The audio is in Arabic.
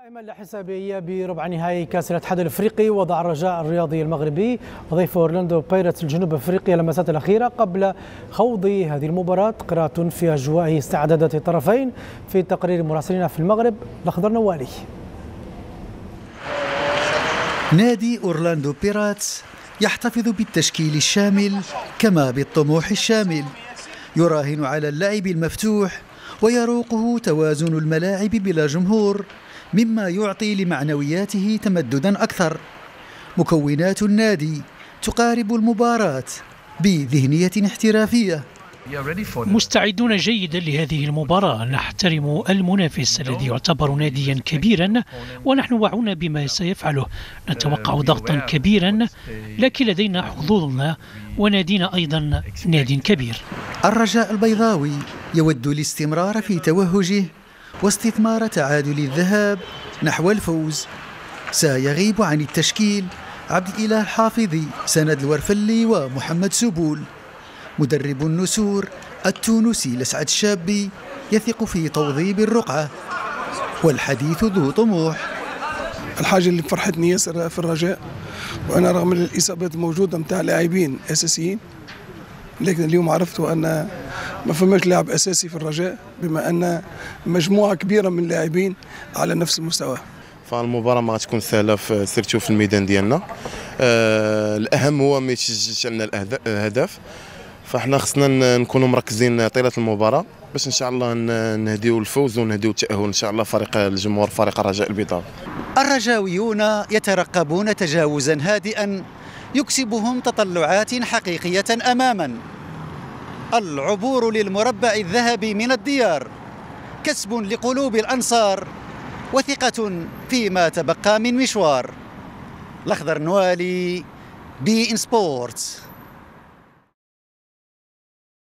قائمة حسابية بربع نهائي كأس الاتحاد الافريقي وضع الرجاء الرياضي المغربي وضيف اورلاندو بايرتس الجنوب افريقيا اللمسات الاخيره قبل خوض هذه المباراه. قراءة في اجواء استعدادات الطرفين في تقرير مراسلنا في المغرب الاخضر نوالي. نادي اورلاندو بيراتس يحتفظ بالتشكيل الشامل كما بالطموح الشامل، يراهن على اللعب المفتوح ويروقه توازن الملاعب بلا جمهور مما يعطي لمعنوياته تمددا أكثر. مكونات النادي تقارب المباراة بذهنية احترافية. مستعدون جيدا لهذه المباراة، نحترم المنافس الذي يعتبر ناديا كبيرا ونحن واعون بما سيفعله، نتوقع ضغطا كبيرا لكن لدينا حظوظنا ونادينا أيضا ناد كبير. الرجاء البيضاوي يود الاستمرار في توهجه واستثمار تعادل الذهاب نحو الفوز. سيغيب عن التشكيل عبد الإله الحافظي، سند الورفلي ومحمد سبول. مدرب النسور التونسي لسعد الشابي يثق في توظيف الرقعة والحديث ذو طموح. الحاجة اللي فرحتني ياسر في الرجاء، وأنا رغم الإصابات الموجودة متاع لاعبين أساسيين، لكن اليوم عرفت أن ما فماش لاعب أساسي في الرجاء، بما أن مجموعة كبيرة من اللاعبين على نفس المستوى. فالمباراة ما غتكون سهلة سيرتو في الميدان ديالنا. الأهم هو ما يتسجلش عندنا الأهداف، فاحنا خصنا نكونوا مركزين طيلة المباراة باش ان شاء الله نهديو الفوز ونهديو التأهل ان شاء الله فريق الجمهور فريق الرجاء البيضاوي. الرجاويون يترقبون تجاوزا هادئا يكسبهم تطلعات حقيقية أماما. العبور للمربع الذهبي من الديار كسب لقلوب الأنصار وثقة فيما تبقى من مشوار. الأخضر نوالي، بي إن سبورتس.